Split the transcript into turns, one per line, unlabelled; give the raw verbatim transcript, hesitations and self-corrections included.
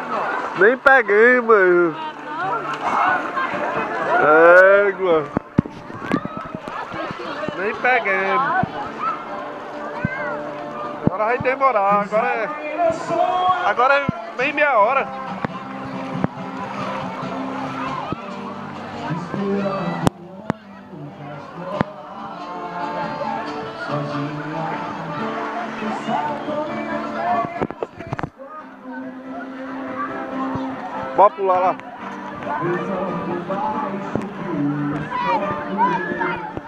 Nem peguei, mano. Égua. Nem peguei. Agora vai demorar. Agora é. Agora é bem meia hora. Bora pular lá.